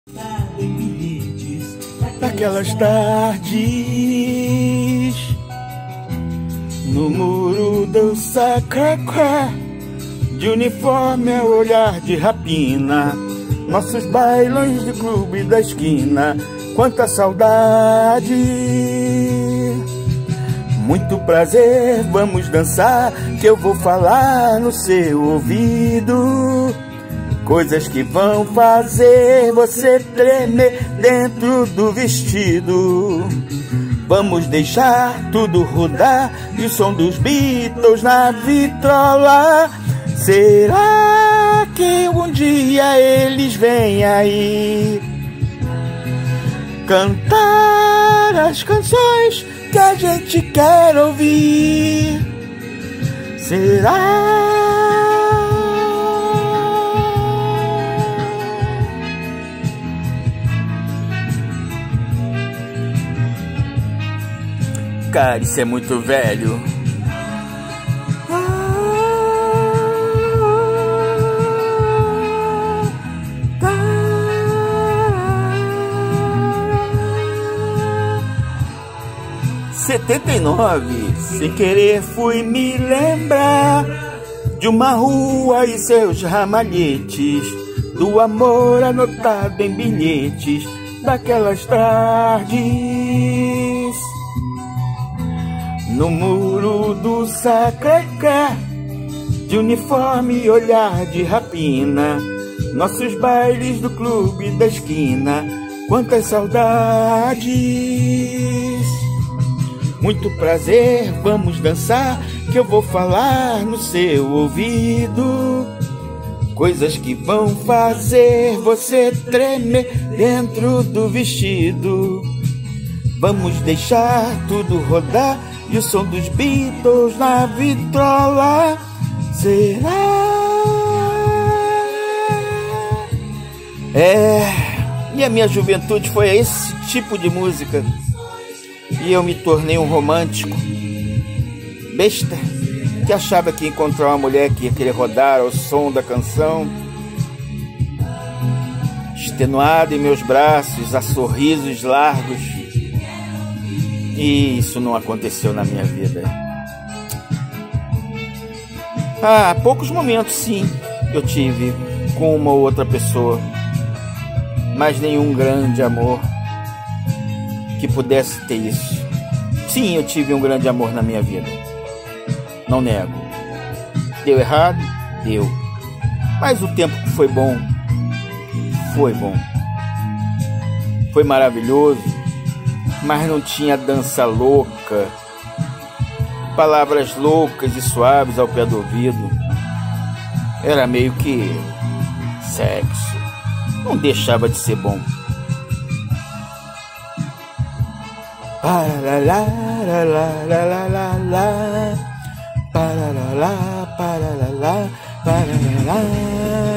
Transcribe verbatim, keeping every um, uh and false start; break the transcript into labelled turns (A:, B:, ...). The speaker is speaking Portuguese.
A: Daquelas tardes no muro do Sacré-Cœur, de uniforme a olhar de rapina, nossos bailões de clube da esquina, quanta saudade. Muito prazer, vamos dançar, que eu vou falar no seu ouvido, coisas que vão fazer você tremer dentro do vestido. Vamos deixar tudo rodar e o som dos Beatles na vitrola. Será que um dia eles vêm aí cantar as canções que a gente quer ouvir? Será? Cara, isso é muito velho. setenta e nove, sem querer fui me lembrar de uma rua e seus ramalhetes, do amor anotado em bilhetes, daquelas tardes no muro do Sacré-Cœur, de uniforme e olhar de rapina, nossos bailes do clube da esquina, quantas saudades. Muito prazer, vamos dançar, que eu vou falar no seu ouvido, coisas que vão fazer você tremer dentro do vestido. Vamos deixar tudo rodar e o som dos Beatles na vitrola. Será? É, e a minha juventude foi a esse tipo de música. E eu me tornei um romântico besta, que achava que ia encontrar uma mulher que ia querer rodar ao som da canção, extenuado em meus braços, a sorrisos largos. E isso não aconteceu na minha vida. Ah, poucos momentos sim eu tive com uma ou outra pessoa, mas nenhum grande amor que pudesse ter isso. Sim, eu tive um grande amor na minha vida, não nego. Deu errado? Deu. Mas o tempo que foi bom, foi bom. Foi maravilhoso, mas não tinha dança louca, palavras loucas e suaves ao pé do ouvido. Era meio que sexo. Não deixava de ser bom. Parará, parará, parará, parará, parará.